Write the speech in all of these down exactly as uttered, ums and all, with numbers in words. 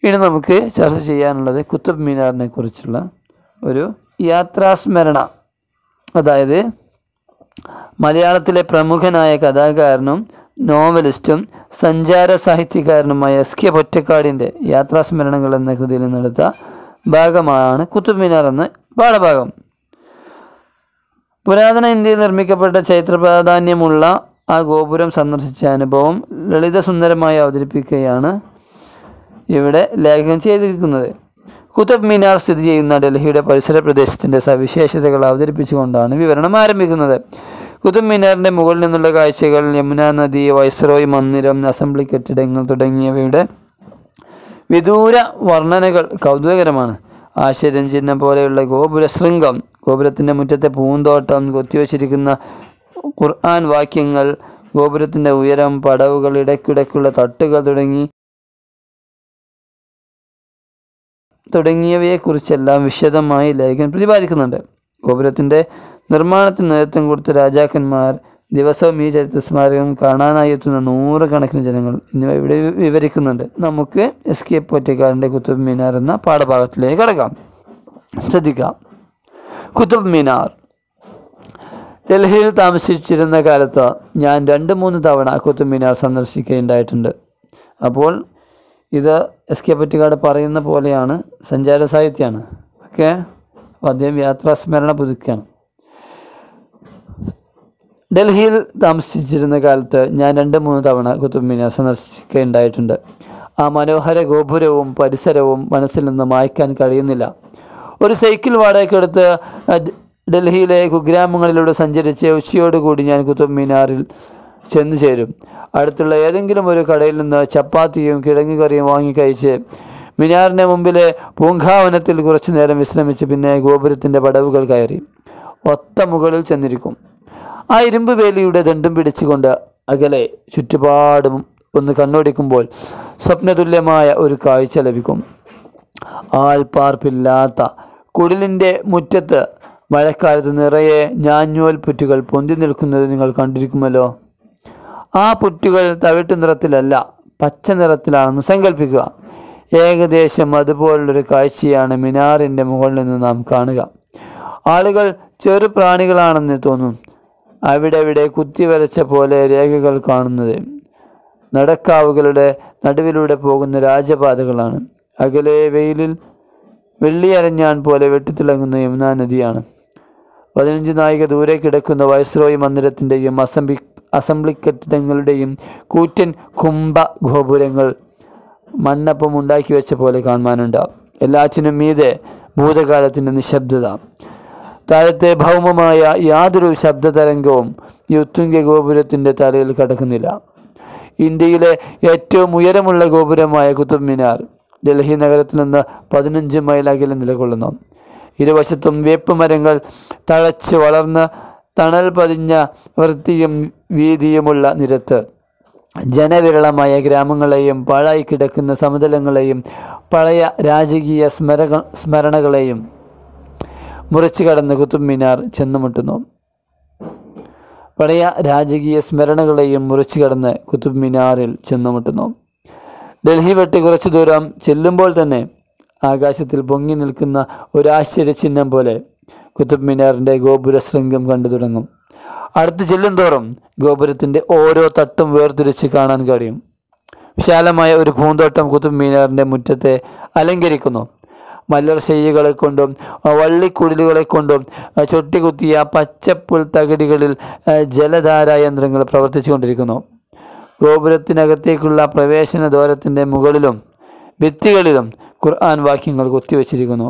ഇനി നമുക്ക് ചർച്ച ചെയ്യാനുള്ളത് കുത്തബ് മിനാറിനെ കുറിച്ചുള്ള ഒരു യാത്രാസ്മരണ. അതായത് മലയാളത്തിലെ പ്രമുഖനായ കഥാകാരനും നോവലിസ്റ്റും സഞ്ചാര സാഹിത്യകാരനുമായ എസ് കെ പൊറ്റക്കാടിൻ്റെ യാത്രാസ്മരണകൾ എന്ന കൃതിയിൽ നിന്നെടുത്ത ഭാഗമാണ് കുത്തബ് മിനാർ എന്ന പാഠഭാഗം. പുരാതന ഇന്ത്യയിൽ നിർമ്മിക്കപ്പെട്ട ചരിത്ര പ്രാധാന്യമുള്ള ആ ഗോപുരം സന്ദർശിച്ച അനുഭവം ലളിതസുന്ദരമായി അവതരിപ്പിക്കുകയാണ് ഇവിടെ ലേഖനം ചെയ്തിരിക്കുന്നത്. കുത്തബ് മിനാർ സ്ഥിതി ചെയ്യുന്ന ഡൽഹിയുടെ പരിസര പ്രദേശത്തിൻ്റെ സവിശേഷതകൾ അവതരിപ്പിച്ചുകൊണ്ടാണ് വിവരണം ആരംഭിക്കുന്നത്. കുത്തബ് മിനാറിൻ്റെ മുകളിൽ നിന്നുള്ള കാഴ്ചകൾ, യമുന നദി, വൈസ്രോയ് മന്ദിരം, അസംബ്ലി കെട്ടിടങ്ങൾ തുടങ്ങിയവയുടെ വിദൂര വർണ്ണനകൾ കൗതുകകരമാണ്. ആശ്ചര്യം ചിഹ്നം പോലെയുള്ള ഗോപുര ശൃംഗം, ഗോപുരത്തിൻ്റെ മുറ്റത്തെ പൂന്തോട്ടം, കൊത്തിവച്ചിരിക്കുന്ന ഖുർആൻ വാക്യങ്ങൾ, ഗോപുരത്തിൻ്റെ ഉയരം, പടവുകൾ, ഇടയ്ക്കിടയ്ക്കുള്ള തട്ടുകൾ തുടങ്ങി തുടങ്ങിയവയെക്കുറിച്ചെല്ലാം വിശദമായി ലേഖനം പ്രതിപാദിക്കുന്നുണ്ട്. ഗോപുരത്തിൻ്റെ നിർമ്മാണത്തിന് നേതൃത്വം കൊടുത്ത രാജാക്കന്മാർ, ദിവസവും ഈ ചരിത്ര സ്മാരകം കാണാനായി എത്തുന്ന നൂറുകണക്കിന് ജനങ്ങൾ എന്നിവ ഇവിടെ വിവരിക്കുന്നുണ്ട്. നമുക്ക് എസ് കെ പൊറ്റക്കാടിൻ്റെ കുത്തബ് മിനാർ എന്ന പാഠഭാഗത്തിലേക്ക് കടക്കാം. ശ്രദ്ധിക്കാം. കുത്തബ് മിനാർ. ഡൽഹിയിൽ താമസിച്ചിരുന്ന കാലത്ത് ഞാൻ രണ്ട് മൂന്ന് തവണ കുത്തബ് മിനാർ സന്ദർശിക്കുകയുണ്ടായിട്ടുണ്ട്. അപ്പോൾ ഇത് എസ് കെ പൊറ്റക്കാട് പറയുന്ന പോലെയാണ്, സഞ്ചാര സാഹിത്യമാണ്. ഓക്കെ, അപ്പോൾ അദ്ദേഹം യാത്രാസ്മരണ പുതുക്കുകയാണ്. ഡൽഹിയിൽ താമസിച്ചിരുന്ന കാലത്ത് ഞാൻ രണ്ട് മൂന്ന് തവണ കുത്തബ് മിനാർ സന്ദർശിക്കുകയുണ്ടായിട്ടുണ്ട്. ആ മനോഹര ഗോപുരവും പരിസരവും മനസ്സിൽ നിന്ന് മായ്ക്കാൻ കഴിയുന്നില്ല. ഒരു സൈക്കിൾ വാടകയ്ക്കെടുത്ത് ഡൽഹിയിലെ കുഗ്രാമങ്ങളിലൂടെ സഞ്ചരിച്ച് ഉച്ചയോടുകൂടി ഞാൻ കുത്തബ് മിനാറിൽ ചെന്നു ചേരും. അടുത്തുള്ള ഏതെങ്കിലും ഒരു കടയിൽ നിന്ന് ചപ്പാത്തിയും കിഴങ്ങ് കറിയും വാങ്ങി കഴിച്ച് മിനാറിൻ്റെ മുമ്പിലെ പൂങ്കാവനത്തിൽ കുറച്ചു നേരം വിശ്രമിച്ച് പിന്നെ ഗോപുരത്തിൻ്റെ പടവുകൾ കയറി ഒത്ത മുകളിൽ ചെന്നിരിക്കും. ആ ഇരുമ്പ് വേലിയുടെ ദണ്ടും പിടിച്ചുകൊണ്ട് അകലെ ചുറ്റുപാടും ഒന്ന് കണ്ണോടിക്കുമ്പോൾ സ്വപ്നതുല്യമായ ഒരു കാഴ്ച ലഭിക്കും. ആൾപ്പാർപ്പില്ലാത്ത കുടിലിൻ്റെ മുറ്റത്ത് മഴക്കാലത്ത് നിറയെ ഞാഞ്ഞോൽ പുറ്റുകൾ പൊന്തി നിൽക്കുന്നത് നിങ്ങൾ കണ്ടിരിക്കുമല്ലോ. ആ പുറ്റുകൾ തവിട്ടു നിറത്തിലല്ല, പച്ച നിറത്തിലാണെന്ന് സങ്കല്പിക്കുക. ഏകദേശം അതുപോലുള്ളൊരു കാഴ്ചയാണ് മിനാറിൻ്റെ മുകളിൽ നിന്ന് നാം കാണുക. ആളുകൾ ചെറു പ്രാണികളാണെന്ന് തോന്നും. അവിടെ അവിടെ കുത്തിവരച്ച പോലെ രേഖകൾ കാണുന്നത് നടക്കാവുകളുടെ നടുവിലൂടെ പോകുന്ന രാജപാതകളാണ്. അകലെ വെയിലിൽ വെള്ളിയരഞ്ഞാൻ പോലെ വെട്ടിത്തിളങ്ങുന്ന യമുന നദിയാണ്. പതിനഞ്ച് നായിക ദൂരെ കിടക്കുന്ന വൈസ്രോയ് മന്ദിരത്തിൻ്റെയും അസംബ്ലി അസംബ്ലി കെട്ടിടങ്ങളുടെയും കൂറ്റൻ കുംഭ ഗോപുരങ്ങൾ മണ്ണപ്പം ഉണ്ടാക്കി വെച്ച പോലെ കാണുവാനുണ്ടാവും. എല്ലാറ്റിനും മീതെ ഭൂതകാലത്തിൻ്റെ നിശബ്ദത. താഴത്തെ ഭൗമമായ യാതൊരു ശബ്ദതരംഗവും ഈ ഉത്തുംഗ ഗോപുരത്തിൻ്റെ തലയിൽ കടക്കുന്നില്ല. ഇന്ത്യയിലെ ഏറ്റവും ഉയരമുള്ള ഗോപുരമായ കുത്തബ് മിനാർ ഡൽഹി നഗരത്തിൽ നിന്ന് പതിനഞ്ച് മൈൽ അകലെ നിലകൊള്ളുന്നു. ഇരുവശത്തും വേപ്പ് മരങ്ങൾ തഴച്ച് വളർന്ന് തണൽ പതിഞ്ഞ വൃത്തിയും വീതിയുമുള്ള നിരത്ത് ജനവിരളമായ ഗ്രാമങ്ങളെയും പാഴായി കിടക്കുന്ന സമതലങ്ങളെയും പഴയ രാജകീയ സ്മരണ സ്മരണകളെയും മുറിച്ചു കടന്ന് കുത്തബ് മിനാർ ചെന്നുമുട്ടുന്നു. പഴയ രാജകീയ സ്മരണകളെയും മുറിച്ചു കടന്ന് കുത്തബ് മിനാറിൽ ചെന്നുമുട്ടുന്നു. ഡൽഹി വിട്ട് കുറച്ചു ദൂരം ചെല്ലുമ്പോൾ തന്നെ ആകാശത്തിൽ പൊങ്ങി നിൽക്കുന്ന ഒരു ആശ്ചര്യചിഹ്നം പോലെ കുത്തബ് മിനാറിൻ്റെ ഗോപുര ശൃംഗം കണ്ടു തുടങ്ങും. അടുത്ത് ചെല്ലും തോറും ഗോപുരത്തിൻ്റെ ഓരോ തട്ടും വേർതിരിച്ച് കാണാൻ കഴിയും. വിശാലമായ ഒരു പൂന്തോട്ടം കുത്തബ് മിനാറിൻ്റെ മുറ്റത്തെ അലങ്കരിക്കുന്നു. മലർ ശയ്യകളെ കൊണ്ടും വള്ളിക്കുടിലുകളെ കൊണ്ടും ചൊട്ടികുത്തിയ പച്ചപ്പുൽ തകിടികളിൽ ജലധാരാ യന്ത്രങ്ങൾ പ്രവർത്തിച്ചു കൊണ്ടിരിക്കുന്നു. ഗോപുരത്തിനകത്തേക്കുള്ള പ്രവേശന ദ്വാരത്തിൻ്റെ മുകളിലും ഭിത്തികളിലും ഖുർആൻ വാക്യങ്ങൾ കൊത്തിവെച്ചിരിക്കുന്നു.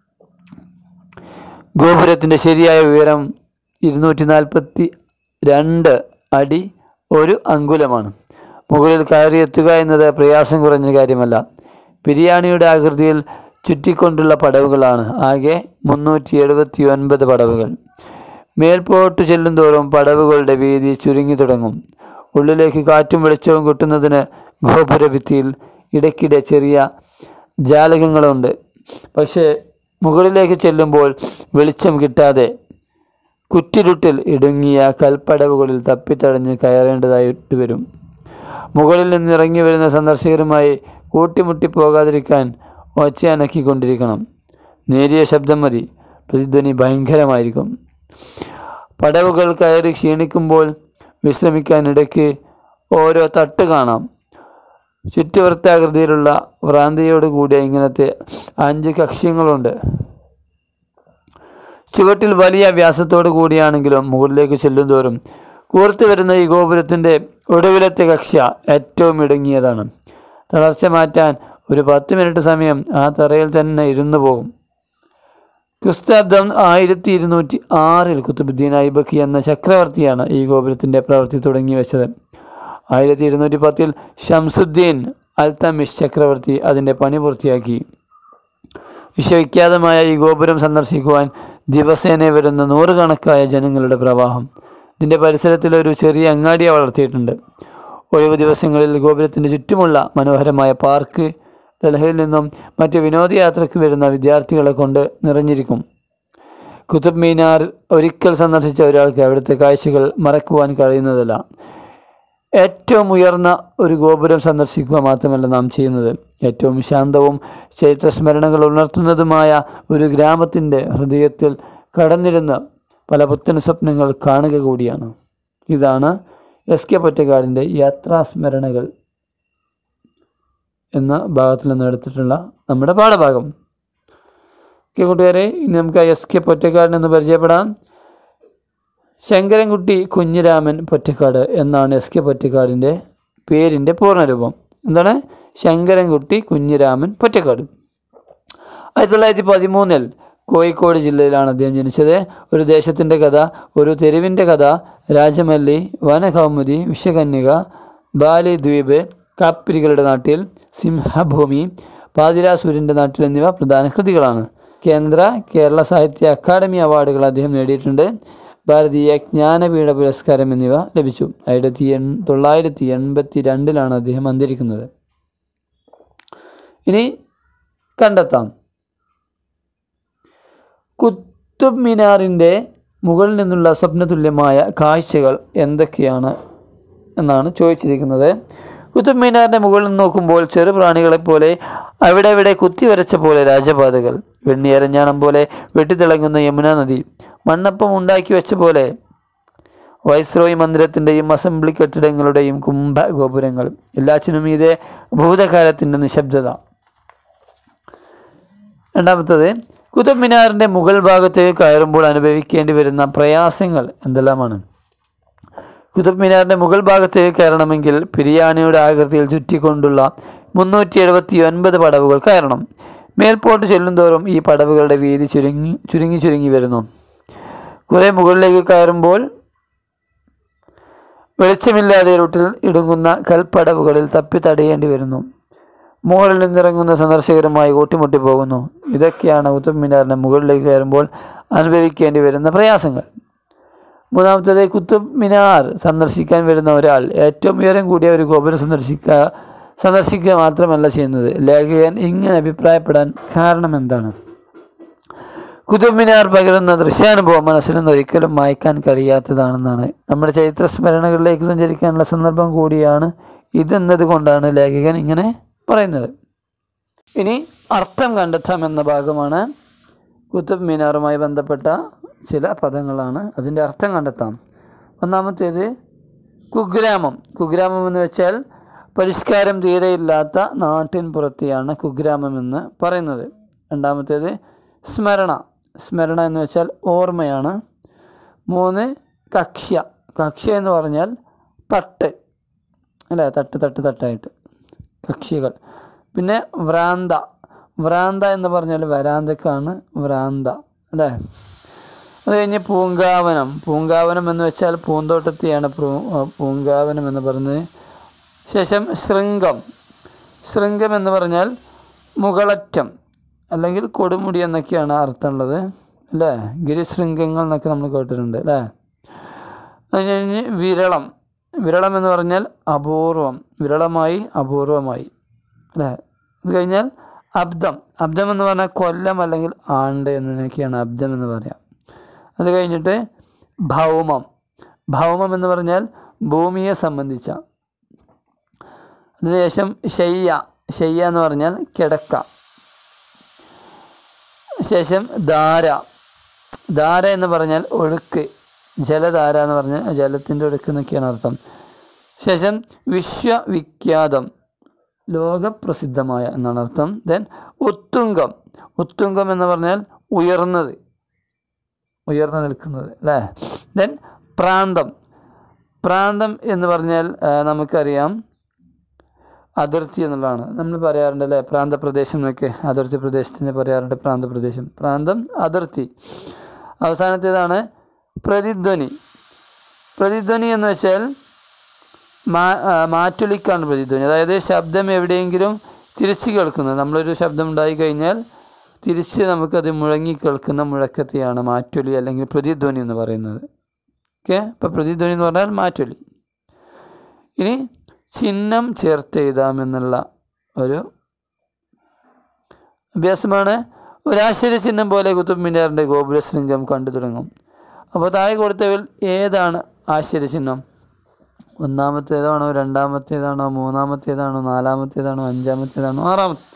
ഗോപുരത്തിൻ്റെ ശരിയായ ഉയരം ഇരുന്നൂറ്റി നാൽപ്പത്തി രണ്ട് അടി ഒരു അങ്കുലമാണ്. മുകളിൽ കയറിയെത്തുക എന്നത് പ്രയാസം കുറഞ്ഞ കാര്യമല്ല. ബിരിയാണിയുടെ ആകൃതിയിൽ ചുറ്റിക്കൊണ്ടുള്ള പടവുകളാണ്. ആകെ മുന്നൂറ്റി എഴുപത്തി ഒൻപത് പടവുകൾ. മേൽപോട്ട് ചെല്ലുന്തോറും പടവുകളുടെ വീതി ചുരുങ്ങി തുടങ്ങും. ഉള്ളിലേക്ക് കാറ്റും വെളിച്ചവും കിട്ടുന്നതിന് ഗോപുരഭിത്തിയിൽ ഇടയ്ക്കിടെ ചെറിയ ജാലകങ്ങളുണ്ട്. പക്ഷേ മുകളിലേക്ക് ചെല്ലുമ്പോൾ വെളിച്ചം കിട്ടാതെ കുറ്റിരുട്ടിൽ ഇടുങ്ങിയ കൽപ്പടവുകളിൽ തപ്പിത്തടഞ്ഞ് കയറേണ്ടതായിട്ട് വരും. മുകളിൽ നിന്നിറങ്ങി വരുന്ന സന്ദർശകരുമായി കൂട്ടിമുട്ടി പോകാതിരിക്കാൻ ഒച്ചയനക്കിക്കൊണ്ടിരിക്കണം. നേരിയ ശബ്ദം മതി, പ്രതിധ്വനി ഭയങ്കരമായിരിക്കും. പടവുകൾ കയറി ക്ഷീണിക്കുമ്പോൾ വിശ്രമിക്കാനിടയ്ക്ക് ഓരോ തട്ട് കാണാം. ചുറ്റുവൃത്താകൃതിയിലുള്ള ഭ്രാന്തിയോട് കൂടിയ ഇങ്ങനത്തെ അഞ്ച് കക്ഷ്യങ്ങളുണ്ട്. ചുവട്ടിൽ വലിയ വ്യാസത്തോടു കൂടിയാണെങ്കിലും മുകളിലേക്ക് ചെല്ലും തോറും കൂർത്തു വരുന്ന ഈ ഗോപുരത്തിൻ്റെ ഒടുവിലത്തെ കക്ഷ്യ ഏറ്റവും ഇടുങ്ങിയതാണ്. തളർച്ച മാറ്റാൻ ഒരു പത്ത് മിനിറ്റ് സമയം ആ തറയിൽ തന്നെ ഇരുന്നു പോകും. ക്രിസ്താബ്ദം ആയിരത്തി ഇരുന്നൂറ്റി ആറിൽ കുത്തുബുദ്ദീൻ ഐബക്കി എന്ന ചക്രവർത്തിയാണ് ഈ ഗോപുരത്തിൻ്റെ പ്രവൃത്തി തുടങ്ങി വെച്ചത്. ആയിരത്തി ഇരുന്നൂറ്റി പത്തിൽ ഷംസുദ്ദീൻ അൽതമിഷ് ചക്രവർത്തി അതിൻ്റെ പണി പൂർത്തിയാക്കി. വിശ്വവിഖ്യാതമായ ഈ ഗോപുരം സന്ദർശിക്കുവാൻ ദിവസേന വരുന്ന നൂറുകണക്കായ ജനങ്ങളുടെ പ്രവാഹം. ഇതിൻ്റെ പരിസരത്തിൽ ഒരു ചെറിയ അങ്ങാടിയെ വളർത്തിയിട്ടുണ്ട്. ഒഴിവ് ദിവസങ്ങളിൽ ഗോപുരത്തിൻ്റെ ചുറ്റുമുള്ള മനോഹരമായ പാർക്ക് ഡൽഹിയിൽ നിന്നും മറ്റ് വിനോദയാത്രയ്ക്ക് വരുന്ന വിദ്യാർത്ഥികളെ കൊണ്ട് നിറഞ്ഞിരിക്കും. കുതുബ് മീനാർ ഒരിക്കൽ സന്ദർശിച്ച ഒരാൾക്ക് അവിടുത്തെ കാഴ്ചകൾ മറക്കുവാൻ കഴിയുന്നതല്ല. ഏറ്റവും ഉയർന്ന ഒരു ഗോപുരം സന്ദർശിക്കുക മാത്രമല്ല നാം ചെയ്യുന്നത്, ഏറ്റവും ശാന്തവും ചരിത്രസ്മരണകൾ ഉണർത്തുന്നതുമായ ഒരു ഗ്രാമത്തിൻ്റെ ഹൃദയത്തിൽ കടന്നിരുന്ന് പല പുത്തൻ സ്വപ്നങ്ങൾ കാണുക കൂടിയാണ്. ഇതാണ് എസ് കെ പൊറ്റക്കാടിൻ്റെ യാത്രാസ്മരണകൾ എന്ന ഭാഗത്തിൽ നിന്ന് എടുത്തിട്ടുള്ള നമ്മുടെ പാഠഭാഗം. ഓക്കെ കൂട്ടുകാരെ, ഇനി നമുക്ക് എസ് കെ പൊറ്റക്കാടിനെന്ന് പരിചയപ്പെടാം. ശങ്കരൻകുട്ടി കുഞ്ഞിരാമൻ പൊറ്റക്കാട് എന്നാണ് എസ് കെ പൊറ്റക്കാടിൻ്റെ പേരിൻ്റെ പൂർണ്ണരൂപം. എന്താണ്? ശങ്കരൻകുട്ടി കുഞ്ഞിരാമൻ പൊറ്റക്കാട്. ആയിരത്തി തൊള്ളായിരത്തി പതിമൂന്നിൽ കോഴിക്കോട് ജില്ലയിലാണ് അദ്ദേഹം ജനിച്ചത്. ഒരു ദേശത്തിൻ്റെ കഥ, ഒരു തെരുവിൻ്റെ കഥ, രാജമല്ലി, വനകൗമുദി, വിഷകന്യക, ബാലിദ്വീപ്, കാപ്പിരികളുടെ നാട്ടിൽ, സിംഹഭൂമി, പാതിരാസൂര്യൻ്റെ നാട്ടിൽ എന്നിവ പ്രധാന കൃതികളാണ്. കേന്ദ്ര കേരള സാഹിത്യ അക്കാദമി അവാർഡുകൾ അദ്ദേഹം നേടിയിട്ടുണ്ട്. ഭാരതീയ ജ്ഞാനപീഠ പുരസ്കാരം എന്നിവ ലഭിച്ചു. ആയിരത്തി എൺ തൊള്ളായിരത്തി എൺപത്തി രണ്ടിലാണ് അദ്ദേഹം അന്തരിക്കുന്നത്. ഇനി കണ്ടെത്താം. കുത്തുബ് മിനാറിൻ്റെ മുകളിൽ നിന്നുള്ള സ്വപ്നതുല്യമായ കാഴ്ചകൾ എന്തൊക്കെയാണ് എന്നാണ് ചോദിച്ചിരിക്കുന്നത്. കുത്തുബ് മീനാറിൻ്റെ മുകളിൽ നിന്ന് നോക്കുമ്പോൾ ചെറുപ്രാണികളെപ്പോലെ അവിടെ ഇവിടെ കുത്തിവരച്ച പോലെ രാജപാതകൾ, വെണ്ണിയരഞ്ഞാണം പോലെ വെട്ടിത്തിളങ്ങുന്ന യമുന നദി, മണ്ണപ്പം ഉണ്ടാക്കി വെച്ച പോലെ വൈസ്രോയി മന്ദിരത്തിൻ്റെയും അസംബ്ലി കെട്ടിടങ്ങളുടെയും കുംഭ ഗോപുരങ്ങൾ, എല്ലാറ്റിനും ഇതേ ഭൂതകാലത്തിൻ്റെ നിശബ്ദത. രണ്ടാമത്തത്, കുതുബ് മിനാറിൻ്റെ മുകൾ ഭാഗത്തേക്ക് കയറുമ്പോൾ അനുഭവിക്കേണ്ടി വരുന്ന പ്രയാസങ്ങൾ എന്തെല്ലാമാണ്? കുതുബ് മിനാറിൻ്റെ മുകൾ ഭാഗത്തേക്ക് കയറണമെങ്കിൽ പിരിയാണിയുടെ ആകൃതിയിൽ ചുറ്റിക്കൊണ്ടുള്ള മുന്നൂറ്റി എഴുപത്തി ഒൻപത് പടവുകൾ കയറണം. മേൽപോട്ട് ചെല്ലുന്തോറും ഈ പടവുകളുടെ വീതി ചുരുങ്ങി ചുരുങ്ങി ചുരുങ്ങി വരുന്നു. കുറേ മുകളിലേക്ക് കയറുമ്പോൾ വെളിച്ചമില്ലാതെ ഇരുട്ടിൽ ഇടുങ്ങുന്ന കൽപ്പടവുകളിൽ തപ്പി തടയേണ്ടി വരുന്നു. മുകളിൽ നിന്നിറങ്ങുന്ന സന്ദർശകരുമായി കൂട്ടിമുട്ടി പോകുന്നു. ഇതൊക്കെയാണ് കുതുബ് മിനാറിൻ്റെ മുകളിലേക്ക് കയറുമ്പോൾ അനുഭവിക്കേണ്ടി വരുന്ന പ്രയാസങ്ങൾ. മൂന്നാമത്തേത്, കുതുബ് മിനാർ സന്ദർശിക്കാൻ വരുന്ന ഒരാൾ ഏറ്റവും ഉയരം കൂടിയ ഒരു ഗോപുരം സന്ദർശിക്കുക സന്ദർശിക്കുക മാത്രമല്ല ചെയ്യുന്നത്. ലേഖകൻ ഇങ്ങനെ അഭിപ്രായപ്പെടാൻ കാരണം എന്താണ്? കുതുബ് മിനാർ പകരുന്ന ദൃശ്യാനുഭവം മനസ്സിൽ നിന്ന് ഒരിക്കലും മായ്ക്കാൻ കഴിയാത്തതാണെന്നാണ്. നമ്മുടെ ചരിത്ര സ്മരണകളിലേക്ക് സഞ്ചരിക്കാനുള്ള സന്ദർഭം കൂടിയാണ് ഇതെന്നത് കൊണ്ടാണ് ലേഖകൻ ഇങ്ങനെ പറയുന്നത്. ഇനി അർത്ഥം കണ്ടെത്താം എന്ന ഭാഗമാണ്. കുതുബ് മിനാറുമായി ബന്ധപ്പെട്ട ചില പദങ്ങളാണ്, അതിൻ്റെ അർത്ഥം കണ്ടെത്താം. ഒന്നാമത്തേത് കുഗ്രാമം. കുഗ്രാമം എന്ന് വെച്ചാൽ പരിഷ്കാരം തീരെയില്ലാത്ത നാട്ടിൻ പുറത്തെയാണ് കുഗ്രാമം എന്ന് പറയുന്നത്. രണ്ടാമത്തേത് സ്മരണ. സ്മരണ എന്ന് വെച്ചാൽ ഓർമ്മയാണ്. മൂന്ന് കക്ഷ്യ. കക്ഷ്യ എന്ന് പറഞ്ഞാൽ തട്ട് അല്ലേ, തട്ട് തട്ട് തട്ടായിട്ട് കക്ഷികൾ. പിന്നെ വ്രാന്ത. വ്രാന്ത എന്ന് പറഞ്ഞാൽ വരാന്തക്കാണ് വ്രാന്ത അല്ലേ. അത് കഴിഞ്ഞ് പൂങ്കാവനം. പൂങ്കാവനം എന്ന് വെച്ചാൽ പൂന്തോട്ടത്തെയാണ് പൂങ്കാവനം എന്ന് പറയുന്നത്. ശേഷം ശൃംഗം. ശൃംഗം എന്ന് പറഞ്ഞാൽ മുകളറ്റം അല്ലെങ്കിൽ കൊടുമുടി എന്നൊക്കെയാണ് അർത്ഥമുള്ളത് അല്ലേ. ഗിരിശൃംഗങ്ങൾ എന്നൊക്കെ നമ്മൾ കേട്ടിട്ടുണ്ട് അല്ലേ. അത് കഴിഞ്ഞ് വിരളം. വിരളം എന്ന് പറഞ്ഞാൽ അപൂർവം, വിരളമായി അപൂർവമായി അല്ലേ. അത് കഴിഞ്ഞാൽ അബ്ദം. അബ്ദം എന്ന് പറഞ്ഞാൽ കൊല്ലം അല്ലെങ്കിൽ ആണ്ട് എന്നൊക്കെയാണ് അബ്ദം എന്ന് പറയാം. അത് കഴിഞ്ഞിട്ട് ഭൗമം. ഭൗമം എന്ന് പറഞ്ഞാൽ ഭൂമിയെ സംബന്ധിച്ച. അതിനുശേഷം ശയ്യ. ശയ്യ എന്ന് പറഞ്ഞാൽ കിടക്ക. ശേഷം ധാര, ധാര എന്ന് പറഞ്ഞാൽ ഒഴുക്ക്, ജലധാര എന്ന് പറഞ്ഞാൽ ജലത്തിൻ്റെ ഒഴുക്ക് എന്നൊക്കെയാണ് അർത്ഥം. ശേഷം വിശ്വവിഖ്യാതം, ലോകപ്രസിദ്ധമായ എന്നാണ് അർത്ഥം. ദെൻ ഉത്തുംഗം, ഉത്തുംഗം എന്ന് പറഞ്ഞാൽ ഉയർന്നത്, ഉയർന്നു നിൽക്കുന്നത് അല്ലേ. ദെൻ പ്രാന്തം, പ്രാന്തം എന്ന് പറഞ്ഞാൽ നമുക്കറിയാം അതിർത്തി എന്നുള്ളതാണ്. നമ്മൾ പറയാറുണ്ട് അല്ലേ, പ്രാന്തപ്രദേശം എന്നൊക്കെ, അതിർത്തി പ്രദേശത്തിന് പറയാറുണ്ട് പ്രാന്തപ്രദേശം. പ്രാന്തം അതിർത്തി. അവസാനത്തേതാണ് പ്രതിധ്വനി. പ്രതിധ്വനി എന്ന് വെച്ചാൽ മാ മാറ്റൊലിക്കാണ് പ്രതിധ്വനി. അതായത് ശബ്ദം എവിടെയെങ്കിലും തിരിച്ച് കേൾക്കുന്നത്. നമ്മളൊരു ശബ്ദം ഉണ്ടായിക്കഴിഞ്ഞാൽ തിരിച്ച് നമുക്കത് മുഴങ്ങി കേൾക്കുന്ന മുഴക്കത്തെയാണ് മാറ്റൊലി അല്ലെങ്കിൽ പ്രതിധ്വനി എന്ന് പറയുന്നത്. ഓക്കെ, അപ്പോൾ പ്രതിധ്വനി എന്ന് പറഞ്ഞാൽ മാറ്റൊലി. ഇനി ചിഹ്നം ചേർത്ത് എഴുതാമെന്നുള്ള ഒരു അഭ്യാസമാണ്. ഒരാശ്ചര്യ ചിഹ്നം പോലെ കുത്തുബ് മിനാറിൻ്റെ ഗോപുരശൃംഗം കണ്ടു തുടങ്ങും. അപ്പോൾ താഴെ കൊടുത്തവയിൽ ഏതാണ് ആശ്ചര്യചിഹ്നം? ഒന്നാമത്തേതാണോ, രണ്ടാമത്തേതാണോ, മൂന്നാമത്തേതാണോ, നാലാമത്തേതാണോ, അഞ്ചാമത്തേതാണോ, ആറാമത്തെ?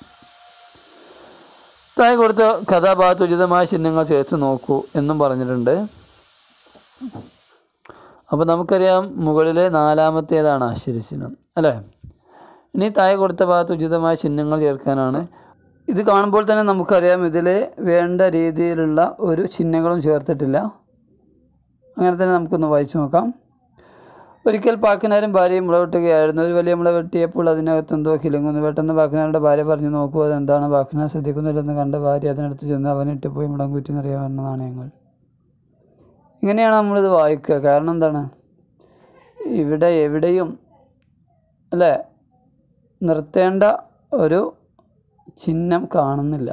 താഴെ കൊടുത്ത കഥാഭാഗത്ത് ഉചിതമായ ചിഹ്നങ്ങൾ ചേർത്ത് നോക്കൂ എന്നും പറഞ്ഞിട്ടുണ്ട്. അപ്പോൾ നമുക്കറിയാം മുകളിലെ നാലാമത്തേതാണ് ആശ്ചര്യചിഹ്നം അല്ലേ. ഇനി താഴെ കൊടുത്ത ഭാഗത്ത് ഉചിതമായ ചിഹ്നങ്ങൾ ചേർക്കാനാണ്. ഇത് കാണുമ്പോൾ തന്നെ നമുക്കറിയാം ഇതിൽ വേണ്ട രീതിയിലുള്ള ഒരു ചിഹ്നങ്ങളും ചേർത്തിട്ടില്ല. അങ്ങനെ തന്നെ നമുക്കൊന്ന് വായിച്ചു നോക്കാം. ഒരിക്കൽ പാക്കനാരും ഭാര്യയും മുള വെട്ടുകയായിരുന്നു. ഒരു വലിയ മുള വെട്ടിയപ്പോൾ അതിനകത്ത് എന്തോ കിലുങ്ങുന്നു. പെട്ടെന്ന് പാക്കനാരുടെ ഭാര്യ പറഞ്ഞു, നോക്കൂ അതെന്താണ്? പാക്കനാർ ശ്രദ്ധിക്കുന്നില്ലെന്ന് കണ്ട ഭാര്യ അതിനടുത്ത് ചെന്ന് അവനിട്ട് പോയി മുളം കുറ്റി നിറയാവുന്ന നാണയങ്ങൾ. ഇങ്ങനെയാണ് നമ്മളിത് വായിക്കുക. കാരണം എന്താണ്, ഇവിടെ എവിടെയും അല്ലേ നിർത്തേണ്ട ഒരു ചിഹ്നം കാണുന്നില്ല.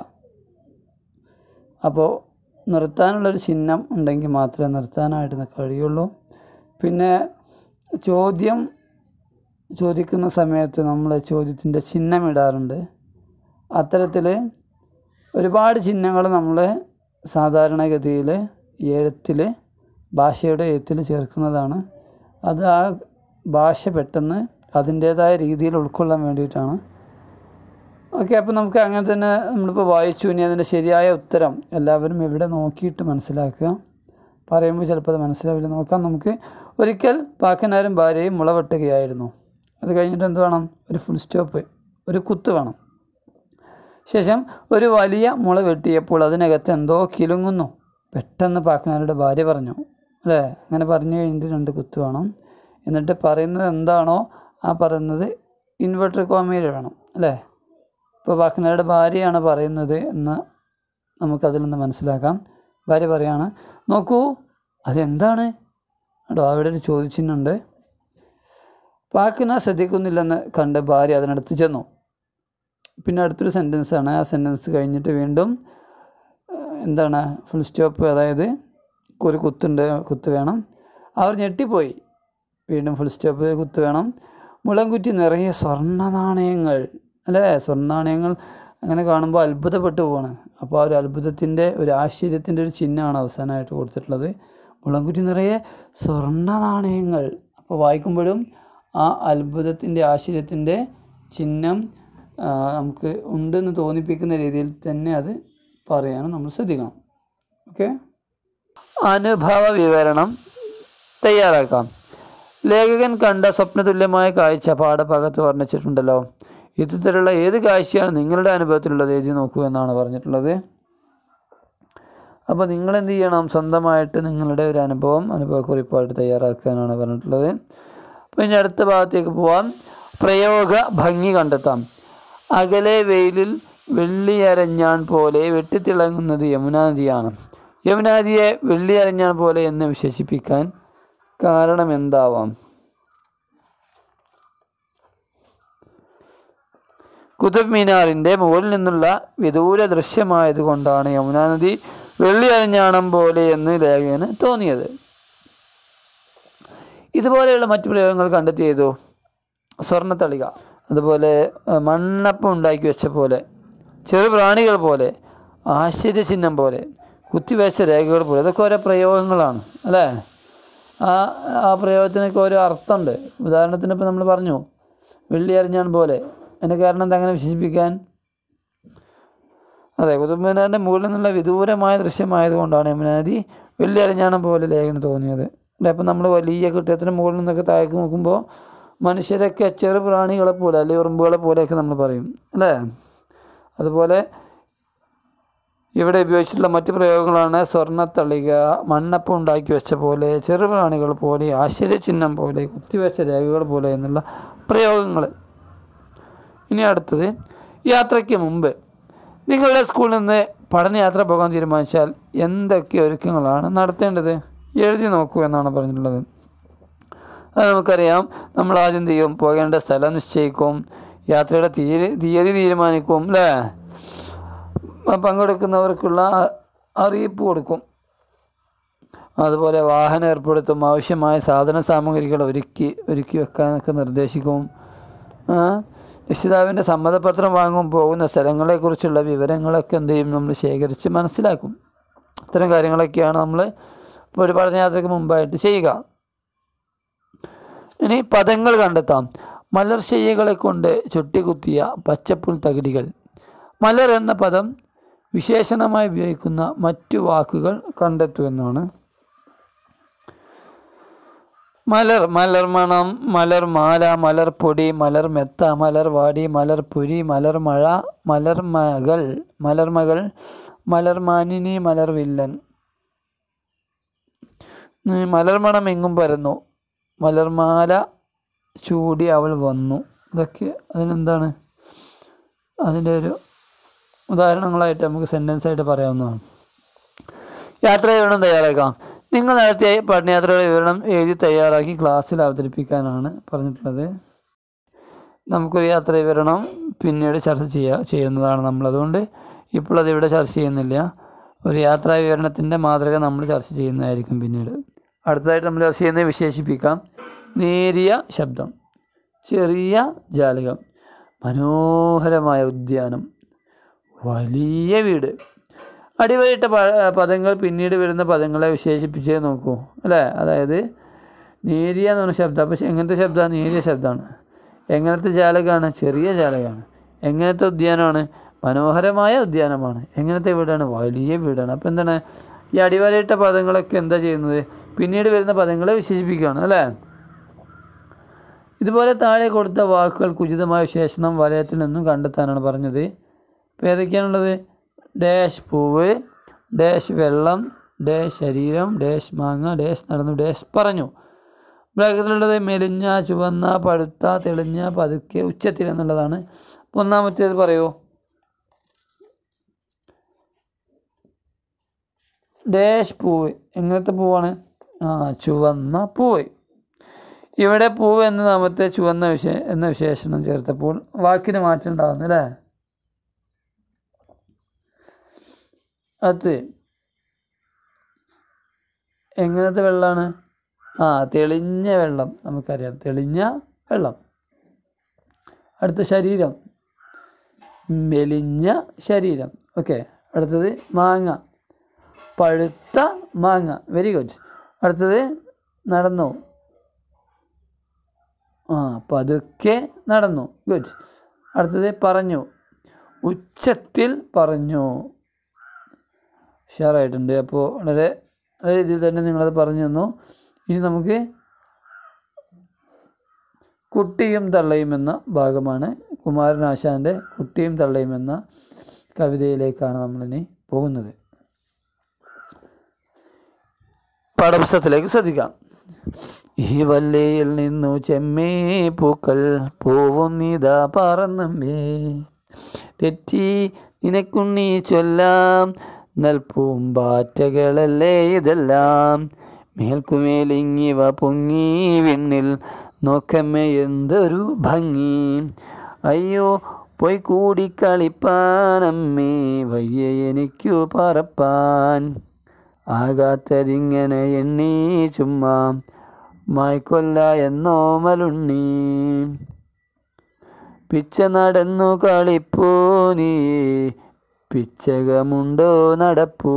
അപ്പോൾ നിർത്താനുള്ളൊരു ചിഹ്നം ഉണ്ടെങ്കിൽ മാത്രമേ നിർത്താനായിട്ട് കഴിയുള്ളൂ. പിന്നെ ചോദ്യം ചോദിക്കുന്ന സമയത്ത് നമ്മൾ ചോദ്യത്തിൻ്റെ ചിഹ്നം ഇടാറുണ്ട്. അത്തരത്തിൽ ഒരുപാട് ചിഹ്നങ്ങൾ നമ്മൾ സാധാരണഗതിയിൽ എഴുത്തിൽ, ഭാഷയുടെ എഴുത്തിൽ ചേർക്കുന്നതാണ്. അത് ആ ഭാഷ പെട്ടെന്ന് അതിൻ്റേതായ രീതിയിൽ ഉൾക്കൊള്ളാൻ വേണ്ടിയിട്ടാണ്. ഓക്കെ, അപ്പോൾ നമുക്ക് അങ്ങനെ തന്നെ നമ്മളിപ്പോൾ വായിച്ചു. ഇനി അതിൻ്റെ ശരിയായ ഉത്തരം എല്ലാവരും എവിടെ നോക്കിയിട്ട് മനസ്സിലാക്കുക. പറയുമ്പോൾ ചിലപ്പോൾ അത് മനസ്സിലാവില്ല. നോക്കാം നമുക്ക്. ഒരിക്കൽ പാക്കനാരും ഭാര്യയും മുള വെട്ടുകയായിരുന്നു. അത് കഴിഞ്ഞിട്ട് എന്ത് വേണം? ഒരു ഫുൾ സ്റ്റോപ്പ്, ഒരു കുത്ത് വേണം. ശേഷം ഒരു വലിയ മുള വെട്ടിയപ്പോൾ അതിനകത്ത് എന്തോ കിലുങ്ങുന്നു. പെട്ടെന്ന് പാക്കനാരുടെ ഭാര്യ പറഞ്ഞു അല്ലേ. അങ്ങനെ പറഞ്ഞു കഴിഞ്ഞിട്ട് രണ്ട് കുത്ത് വേണം. എന്നിട്ട് പറയുന്നത് എന്താണോ ആ പറയുന്നത് ഇൻവെർട്ടർ കോമയിൽ വേണം അല്ലേ. ഇപ്പോൾ പാക്കനാരുടെ ഭാര്യയാണ് പറയുന്നത് എന്ന് നമുക്കതിൽ നിന്ന് മനസ്സിലാക്കാം. ഭാര്യ പറയാണ്, നോക്കൂ അതെന്താണ് കേട്ടോ. അവിടെ ഒരു ചോദിച്ചിട്ടുണ്ട്. പാക്കനാർ ശ്രദ്ധിക്കുന്നില്ലെന്ന് കണ്ട് ഭാര്യ അതിനടുത്ത് ചെന്നു. പിന്നെ അടുത്തൊരു സെൻറ്റൻസാണ്. ആ സെൻറ്റൻസ് കഴിഞ്ഞിട്ട് വീണ്ടും എന്താണ് ഫുൾ സ്റ്റോപ്പ്, അതായത് ഒരു കുത്തുണ്ട്, കുത്ത് വേണം. അവർ ഞെട്ടിപ്പോയി. വീണ്ടും ഫുൾ സ്റ്റോപ്പ്, കുത്ത് വേണം. മുളംകുറ്റി നിറയെ സ്വർണ്ണ നാണയങ്ങൾ അല്ലേ. സ്വർണ്ണ നാണയങ്ങൾ അങ്ങനെ കാണുമ്പോൾ അത്ഭുതപ്പെട്ടു പോവാണ്. അപ്പോൾ ആ ഒരു അത്ഭുതത്തിൻ്റെ ഒരു ആശ്ചര്യത്തിൻ്റെ ഒരു ചിഹ്നമാണ് അവസാനമായിട്ട് കൊടുത്തിട്ടുള്ളത്. മുളംകുറ്റി നിറയെ സ്വർണ്ണ നാണയങ്ങൾ. അപ്പോൾ വായിക്കുമ്പോഴും ആ അത്ഭുതത്തിൻ്റെ ആശ്ചര്യത്തിൻ്റെ ചിഹ്നം നമുക്ക് ഉണ്ടെന്ന് തോന്നിപ്പിക്കുന്ന രീതിയിൽ തന്നെ അത് പറയാനും നമ്മൾ ശ്രദ്ധിക്കണം. ഓക്കെ, അനുഭവ വിവരണം തയ്യാറാക്കാം. ലേഖകൻ കണ്ട സ്വപ്നതുല്യമായ കാഴ്ച പാഠഭാഗത്ത് വർണ്ണിച്ചിട്ടുണ്ടല്ലോ. ഇത്തരത്തിലുള്ള ഏത് കാഴ്ചയാണ് നിങ്ങളുടെ അനുഭവത്തിലുള്ളത് എഴുതി നോക്കൂ എന്നാണ് പറഞ്ഞിട്ടുള്ളത്. അപ്പോൾ നിങ്ങളെന്ത് ചെയ്യണം? സ്വന്തമായിട്ട് നിങ്ങളുടെ ഒരു അനുഭവം അനുഭവക്കുറിപ്പായിട്ട് തയ്യാറാക്കാനാണ് പറഞ്ഞിട്ടുള്ളത്. അപ്പോൾ ഇനി അടുത്ത ഭാഗത്തേക്ക് പോവാം. പ്രയോഗ ഭംഗി കണ്ടെത്താം. അകലെ വെയിലിൽ വെള്ളിയരഞ്ഞാൻ പോലെ വെട്ടിത്തിളങ്ങുന്നത് യമുനാ നദിയാണ്. യമുനാ നദിയെ വെള്ളിയരഞ്ഞാൻ പോലെ എന്ന് വിശേഷിപ്പിക്കാൻ കാരണം എന്താവാം? കുതുബ് മിനാറിൻ്റെ മുകളിൽ നിന്നുള്ള വിദൂര ദൃശ്യമായതുകൊണ്ടാണ് യമുനാ നദി വെള്ളിയരഞ്ഞാണം പോലെ എന്ന് ലേഖകന് തോന്നിയത്. ഇതുപോലെയുള്ള മറ്റു പ്രയോഗങ്ങൾ കണ്ടെത്തി ചെയ്തു. സ്വർണ്ണത്തളിക, അതുപോലെ മണ്ണപ്പം ഉണ്ടാക്കി വെച്ച പോലെ, ചെറു പ്രാണികൾ പോലെ, ആശ്ചര്യചിഹ്നം പോലെ, കുത്തിവെച്ച രേഖകൾ പോലെ, ഇതൊക്കെ ഓരോ പ്രയോഗങ്ങളാണ് അല്ലേ. ആ ആ പ്രയോഗത്തിനൊക്കെ ഓരോ അർത്ഥമുണ്ട്. ഉദാഹരണത്തിന് ഇപ്പോൾ നമ്മൾ പറഞ്ഞു വെള്ളി അരിഞ്ഞാൻ പോലെ, അതിൻ്റെ കാരണം എന്താ അങ്ങനെ വിശേഷിപ്പിക്കാൻ? അതെ, കുതുബ് മിനാറിൻ്റെ മുകളിൽ നിന്നുള്ള വിദൂരമായ ദൃശ്യമായതുകൊണ്ടാണ് യമുന നദി വലിയ അരഞ്ഞാണം പോലെ ലേഖനം തോന്നിയത്. അപ്പം നമ്മൾ വലിയ കെട്ടിടത്തിന് മുകളിൽ നിന്നൊക്കെ താഴേക്ക് നോക്കുമ്പോൾ മനുഷ്യരൊക്കെ ചെറു പ്രാണികളെ പോലെ അല്ലെങ്കിൽ ഉറുമ്പുകളെ പോലെയൊക്കെ നമ്മൾ പറയും അല്ലേ? അതുപോലെ ഇവിടെ ഉപയോഗിച്ചിട്ടുള്ള മറ്റ് പ്രയോഗങ്ങളാണ് സ്വർണ്ണത്തളിക, മണ്ണപ്പം ഉണ്ടാക്കി വെച്ച പോലെ, ചെറുപ്രാണികൾ പോലെ, ആശ്ചര്യചിഹ്നം പോലെ, കുത്തിവെച്ച രേഖകൾ പോലെ എന്നുള്ള പ്രയോഗങ്ങൾ. ഇനി അടുത്തത്, യാത്രയ്ക്ക് മുമ്പ് നിങ്ങളുടെ സ്കൂളിൽ നിന്ന് പഠനയാത്ര പോകാൻ തീരുമാനിച്ചാൽ എന്തൊക്കെ ഒരുക്കങ്ങളാണ് നടത്തേണ്ടത്? എഴുതി നോക്കൂ എന്നാണ് പറഞ്ഞിട്ടുള്ളത്. അത് നമുക്കറിയാം. നമ്മൾ ആദ്യം ചെയ്യും, പോകേണ്ട സ്ഥലം നിശ്ചയിക്കും, യാത്രയുടെ തീയതി തീയതി തീരുമാനിക്കും അല്ലേ? പങ്കെടുക്കുന്നവർക്കുള്ള അറിയിപ്പ് കൊടുക്കും. അതുപോലെ വാഹനം ഏർപ്പെടുത്തും, ആവശ്യമായ സാധന സാമഗ്രികൾ ഒരുക്കി ഒരുക്കി വെക്കാനൊക്കെ നിർദ്ദേശിക്കും. രക്ഷിതാവിൻ്റെ സമ്മതപത്രം വാങ്ങും, പോകുന്ന സ്ഥലങ്ങളെക്കുറിച്ചുള്ള വിവരങ്ങളൊക്കെ എന്ത് ചെയ്യും, നമ്മൾ ശേഖരിച്ച് മനസ്സിലാക്കും. ഇത്തരം കാര്യങ്ങളൊക്കെയാണ് നമ്മൾ ഇപ്പോൾ ഒരു പഠനയാത്രയ്ക്ക് മുമ്പായിട്ട് ചെയ്യുക. ഇനി പദങ്ങൾ കണ്ടെത്താം. മലർശയ്യകളെ കൊണ്ട് ചുട്ടിക്കുത്തിയ പച്ചപ്പുൽ തകിടികൾ. മലർ എന്ന പദം വിശേഷണമായി ഉപയോഗിക്കുന്ന മറ്റു വാക്കുകൾ കണ്ടെത്തൂ എന്നാണ്. മലർ, മലർമണം, മലർമാല, മലർപ്പൊടി, മലർമെത്ത, മലർവാടി, മലർപുരി, മലർമഴ, മലർമകൾ, മലർമകൾ, മലർമാനിനി, മലർവില്ലൻ. മലർമണം എങ്ങും പരന്നു, മലർമാല ചൂടി അവൾ വന്നു. ഇതൊക്കെ അതിനെന്താണ്, അതിൻ്റെ ഒരു ഉദാഹരണങ്ങളായിട്ട് നമുക്ക് സെൻറ്റൻസായിട്ട് പറയാവുന്നതാണ്. യാത്രാ വിവരണം തയ്യാറാക്കാം. നിങ്ങൾ നടത്തിയ പഠനയാത്രയുടെ വിവരണം എഴുതി തയ്യാറാക്കി ക്ലാസ്സിൽ അവതരിപ്പിക്കാനാണ് പറഞ്ഞിട്ടുള്ളത്. നമുക്കൊരു യാത്രാ വിവരണം പിന്നീട് ചർച്ച ചെയ്യുക ചെയ്യുന്നതാണ് നമ്മൾ. അതുകൊണ്ട് ഇപ്പോൾ അതിവിടെ ചർച്ച ചെയ്യുന്നില്ല. ഒരു യാത്രാ വിവരണത്തിൻ്റെ മാതൃക നമ്മൾ ചർച്ച ചെയ്യുന്നതായിരിക്കും പിന്നീട്. അടുത്തതായിട്ട് നമ്മൾ ചർച്ച ചെയ്യുന്നത് വിശേഷിപ്പിക്കാം. നേരിയ ശബ്ദം, ചെറിയ ജാലകം, മനോഹരമായ ഉദ്യാനം, വലിയ വീട്. അടിവരയിട്ട പദങ്ങൾ പിന്നീട് വരുന്ന പദങ്ങളെ വിശേഷിപ്പിച്ചേ നോക്കൂ അല്ലേ? അതായത് നേരിയ എന്ന് പറഞ്ഞ ശബ്ദം. പക്ഷേ എങ്ങനത്തെ ശബ്ദമാണ്? നേരിയ ശബ്ദമാണ്. എങ്ങനത്തെ ജാലകമാണ്? ചെറിയ ജാലകമാണ്. എങ്ങനത്തെ ഉദ്യാനമാണ്? മനോഹരമായ ഉദ്യാനമാണ്. എങ്ങനത്തെ വീടാണ്? വലിയ വീടാണ്. അപ്പോൾ എന്താണ്, ഈ അടിവരയിട്ട പദങ്ങളൊക്കെ എന്താ ചെയ്യുന്നത്? പിന്നീട് വരുന്ന പദങ്ങളെ വിശേഷിപ്പിക്കുകയാണ് അല്ലേ? ഇതുപോലെ താഴെ കൊടുത്ത വാക്കുകൾക്ക് ഉചിതമായ വിശേഷണം വലയത്തിൽ നിന്നും കണ്ടെത്താനാണ് പറഞ്ഞത്. ഇപ്പോൾ ഏതൊക്കെയാണുള്ളത്? ഡാഷ് പൂവ്, ഡാഷ് വെള്ളം, ഡാഷ് ശരീരം, ഡാഷ് മാങ്ങ, ഡാഷ് നടന്നു, ഡാഷ് പറഞ്ഞു. ബ്രാക്കറ്റിലുള്ളത് മെലിഞ്ഞ, ചുവന്ന, പഴുത്ത, തെളിഞ്ഞ, പതുക്കെ, ഉച്ചത്തിൽ എന്നുള്ളതാണ്. ഒന്നാമത്തേത് പറയൂ. ഡാഷ് പൂവ്, എങ്ങനത്തെ പൂവാണ്? ആ, ചുവന്ന പൂവ്. ഇവിടെ പൂവ് എന്ന നാമത്തെ ചുവന്ന വിശേ എന്ന വിശേഷണം ചേർത്തപ്പോൾ വാക്കിന് മാറ്റം ഉണ്ടാകുന്നു അല്ലേ? അത് എങ്ങനത്തെ വെള്ളമാണ്? ആ, തെളിഞ്ഞ വെള്ളം. നമുക്കറിയാം, തെളിഞ്ഞ വെള്ളം. അടുത്ത ശരീരം, മെലിഞ്ഞ ശരീരം. ഓക്കെ. അടുത്തത് മാങ്ങ, പഴുത്ത മാങ്ങ. Very good. അടുത്തത് നടന്നു. ആ, പതുക്കെ നടന്നു. ഗുഡ്. അടുത്തത് പറഞ്ഞു, ഉച്ചത്തിൽ പറഞ്ഞു. ഉഷാറായിട്ടുണ്ട്. അപ്പോൾ വളരെ നല്ല രീതിയിൽ തന്നെ നിങ്ങളത് പറഞ്ഞു തന്നു. ഇനി നമുക്ക് കുട്ടിയും തള്ളയും എന്ന ഭാഗമാണ്. കുമാരനാശാൻ്റെ കുട്ടിയും തള്ളയും എന്ന കവിതയിലേക്കാണ് നമ്മളിനി പോകുന്നത്. പാഠപുസ്തകത്തിലേക്ക് ശ്രദ്ധിക്കാം. ഈ വല്ലയിൽ നിന്നു ചെമ്മേ പൂക്കൾ പോവുന്നിതാ പറന്നമ്മേ, തെറ്റി നിനക്കുണ്ണി ചൊല്ലാം നൽപൂമ്പാറ്റകളല്ലേ ഇതെല്ലാം, മേൽക്കുമേലിങ്ങിവ പൊങ്ങി വിണ്ണിൽ നോക്കമ്മേ എന്തൊരു ഭംഗി, അയ്യോ പോയി കൂടി കളിപ്പാനമ്മേ വയ്യ എനിക്കു പറപ്പാൻ, ആകാത്തതിങ്ങനെ എണ്ണി ചുമ്മാ മായ്ക്കൊല്ല എന്നോമലുണ്ണി, പിച്ച നടന്നു കളിപ്പൂ നീ പിച്ചകമുണ്ടോ നടപ്പൂ,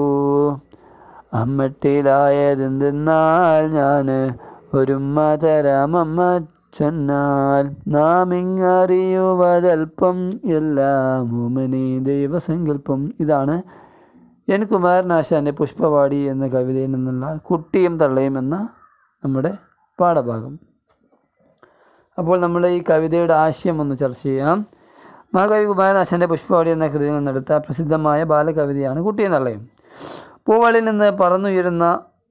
അമ്മട്ടിലായതെന്തെന്നാൽ ഞാൻ ഒരുമ്മ തരാമമ്മ ചൊന്നാൽ നാം ഇങ്ങറിയുവതൽപ്പം എല്ലാം ഓമനെ ദൈവസങ്കല്പം. ഇതാണ് എൻ കുമാരനാശാൻ്റെ പുഷ്പവാടി എന്ന കവിതയിൽ നിന്നുള്ള കുട്ടിയും തള്ളയും എന്ന നമ്മുടെ പാഠഭാഗം. അപ്പോൾ നമ്മൾ ഈ കവിതയുടെ ആശയം ഒന്ന് ചർച്ച ചെയ്യാം. മഹാകവി കുമാരനാശാൻ്റെ പുഷ്പവാടി എന്ന കൃതിയിൽ നിന്നെടുത്ത പ്രസിദ്ധമായ ബാലകവിതയാണ് കുട്ടിയും തള്ളയും. പൂവളിൽ നിന്ന് പറന്നുയരുന്ന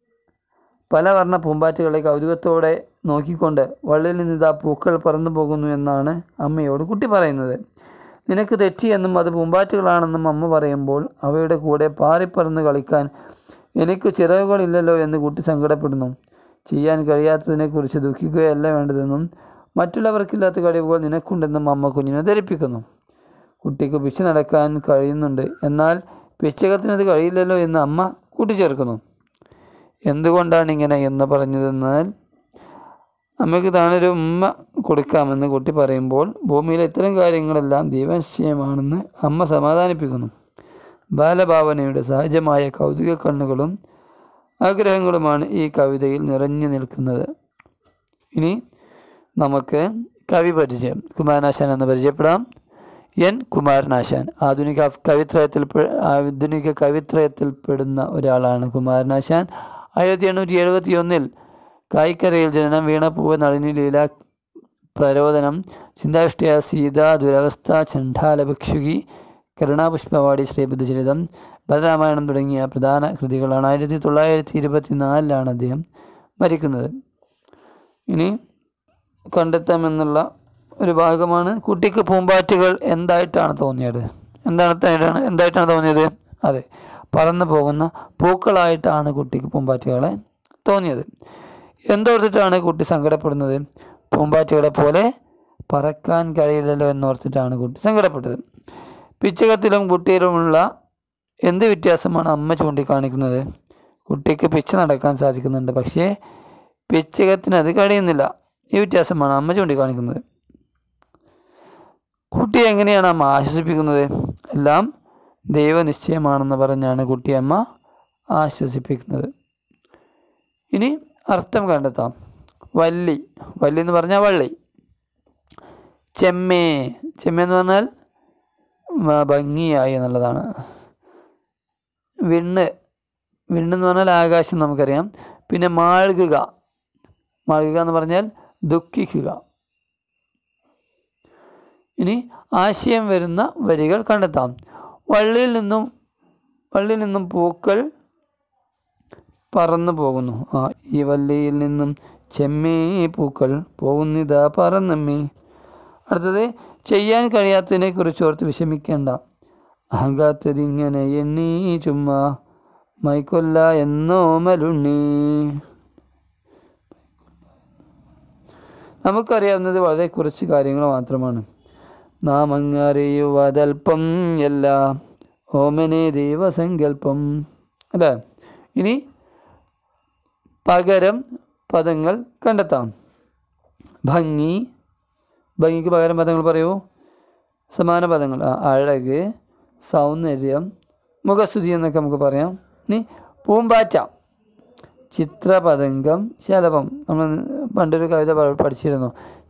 പല വർണ്ണ പൂമ്പാറ്റകളെ കൗതുകത്തോടെ നോക്കിക്കൊണ്ട് വള്ളിയിൽ നിന്നിതാ പൂക്കൾ പറന്നു പോകുന്നു എന്നാണ് അമ്മയോട് കുട്ടി പറയുന്നത്. നിനക്ക് തെറ്റിയെന്നും അത് പൂമ്പാറ്റകളാണെന്നും അമ്മ പറയുമ്പോൾ അവയുടെ കൂടെ പാറിപ്പറന്ന് കളിക്കാൻ എനിക്ക് ചിറകുകളില്ലല്ലോ എന്ന് കുട്ടി സങ്കടപ്പെടുന്നു. ചെയ്യാൻ കഴിയാത്തതിനെക്കുറിച്ച് ദുഃഖിക്കുകയല്ല വേണ്ടതെന്നും മറ്റുള്ളവർക്കില്ലാത്ത കഴിവുകൾ നിനക്കുണ്ടെന്നും അമ്മ കുഞ്ഞിനെ ധരിപ്പിക്കുന്നു. കുട്ടിക്ക് പിച്ച് നടക്കാൻ കഴിയുന്നുണ്ട്, എന്നാൽ പിച്ചകത്തിനത് കഴിയില്ലല്ലോ എന്ന് അമ്മ കൂട്ടിച്ചേർക്കുന്നു. എന്തുകൊണ്ടാണ് ഇങ്ങനെ എന്ന് പറഞ്ഞതെന്നാൽ അമ്മയ്ക്ക് താനൊരു ഉമ്മ കൊടുക്കാമെന്ന് കുട്ടി പറയുമ്പോൾ ഭൂമിയിലെ ഇത്തരം കാര്യങ്ങളെല്ലാം ദൈവനിശ്ചയമാണെന്ന് അമ്മ സമാധാനിപ്പിക്കുന്നു. ബാലഭാവനയുടെ സഹജമായ കൗതുക കണ്ണുകളും ആഗ്രഹങ്ങളുമാണ് ഈ കവിതയിൽ നിറഞ്ഞു നിൽക്കുന്നത്. ഇനി നമുക്ക് കവി പരിചയം. കുമാരനാശാൻ എന്ന് പരിചയപ്പെടാം. എൻ കുമാരനാശാൻ ആധുനിക കവിത്രയത്തിൽ ആധുനിക കവിത്രയത്തിൽപ്പെടുന്ന ഒരാളാണ് കുമാരനാശാൻ. ആയിരത്തി എണ്ണൂറ്റി എഴുപത്തി ഒന്നിൽ കായിക്കരയിൽ ജനനം, വീണപൂവ്, നളിനി, ലീല, പ്രരോദനം, ചിന്താവിഷ്ടയ, സീത, ദുരവസ്ഥ, ചണ്ഡാലഭിക്ഷുകി, കരുണാപുഷ്പവാടി, ശ്രീബുദ്ധചരിതം, ബലരാമായണം തുടങ്ങിയ പ്രധാന കൃതികളാണ്. ആയിരത്തി തൊള്ളായിരത്തി ഇരുപത്തി നാലിലാണ് അദ്ദേഹം മരിക്കുന്നത്. ഇനി കണ്ടെത്താമെന്നുള്ള ഒരു ഭാഗമാണ്. കുട്ടിക്ക് പൂമ്പാറ്റകൾ എന്തായിട്ടാണ് തോന്നിയത്? എന്താണ് എന്തായിട്ടാണ് തോന്നിയത്? അതെ, പറന്നു പോകുന്ന പൂക്കളായിട്ടാണ് കുട്ടിക്ക് പൂമ്പാറ്റകളെ തോന്നിയത്. എന്തോർത്തിട്ടാണ് കുട്ടി സങ്കടപ്പെടുന്നത്? പൂമ്പാറ്റകളെ പോലെ പറക്കാൻ കഴിയില്ലല്ലോ എന്നോർത്തിട്ടാണ് കുട്ടി സങ്കടപ്പെട്ടത്. പിച്ചകത്തിലും കുട്ടിയിലുമുള്ള എന്ത് വ്യത്യാസമാണ് അമ്മ ചൂണ്ടിക്കാണിക്കുന്നത്? കുട്ടിക്ക് പിച്ച നടക്കാൻ സാധിക്കുന്നുണ്ട്, പക്ഷേ പിച്ചകത്തിനത് കഴിയുന്നില്ല. ഈ വ്യത്യാസമാണ് അമ്മ ചൂണ്ടിക്കാണിക്കുന്നത്. കുട്ടിയെ എങ്ങനെയാണ് അമ്മ ആശ്വസിപ്പിക്കുന്നത്? എല്ലാം ദൈവനിശ്ചയമാണെന്ന് പറഞ്ഞാണ് കുട്ടിയമ്മ ആശ്വസിപ്പിക്കുന്നത്. ഇനി അർത്ഥം കണ്ടെത്താം. വല്ലി, വല്ലി എന്ന് പറഞ്ഞാൽ വള്ളി. ചെമ്മേ, ചെമ്മേ എന്ന് പറഞ്ഞാൽ ഭംഗിയായി എന്നുള്ളതാണ്. വിണ്ണ്, വിണ്ണെന്ന് പറഞ്ഞാൽ ആകാശം നമുക്കറിയാം. പിന്നെ മാൾകുക, മാൾകുക എന്ന് പറഞ്ഞാൽ ദുഃഖിക്കുക. ഇനി ആശയം വരുന്ന വരികൾ കണ്ടെത്താം. വള്ളിയിൽ നിന്നും വള്ളിയിൽ നിന്നും പൂക്കൾ പറന്നു പോകുന്നു. ആ ഈ വള്ളിയിൽ നിന്നും ചെമ്മേ പൂക്കൾ പോകുന്നിതാ പറന്നമ്മേ. അടുത്തത്, ചെയ്യാൻ കഴിയാത്തതിനെ കുറിച്ചോർത്ത് വിഷമിക്കേണ്ട, ആകാത്തതിങ്ങനെ എണ്ണീ ചുമ്മാ മൈക്കൊല്ല എന്നോമലുണ്ണി. നമുക്കറിയാവുന്നത് വളരെ കുറച്ച് കാര്യങ്ങൾ മാത്രമാണ്. നാം അങ്ങറിയുവതൽപ്പം എല്ലാം ഓമനെ ദൈവസങ്കല്പം, അല്ലേ? ഇനി പകരം പദങ്ങൾ കണ്ടെത്താം. ഭംഗി, ഭംഗിക്ക് പകരം പദങ്ങൾ പറയൂ. സമാന പദങ്ങൾ അഴക്, സൗന്ദര്യം, മുഖസ്തുതി എന്നൊക്കെ നമുക്ക് പറയാം. ഇനി പൂമ്പാറ്റ, ചിത്രപതംഗം, ശലഭം. നമ്മൾ പണ്ടൊരു കവിത പഠിച്ചിരുന്നു.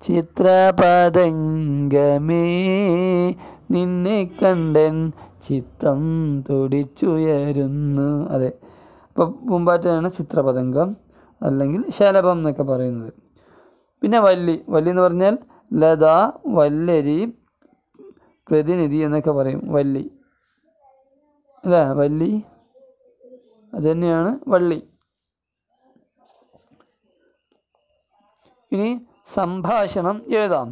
ചിത്രപതംഗമേ നിന്നെ കണ്ടൻ ചിത്തം തുടിച്ചുയരുന്നു. അതെ, അപ്പോൾ പൂമ്പാറ്റയാണ് ചിത്രപതംഗം അല്ലെങ്കിൽ ശലഭം എന്നൊക്കെ പറയുന്നത്. പിന്നെ വല്ലി, വല്ലി എന്ന് പറഞ്ഞാൽ ലത, വല്ലരി, പ്രതിനിധി എന്നൊക്കെ പറയും. വല്ലി അല്ലേ? വല്ലി അത് തന്നെയാണ് വള്ളി. ഇനി സംഭാഷണം എഴുതാം.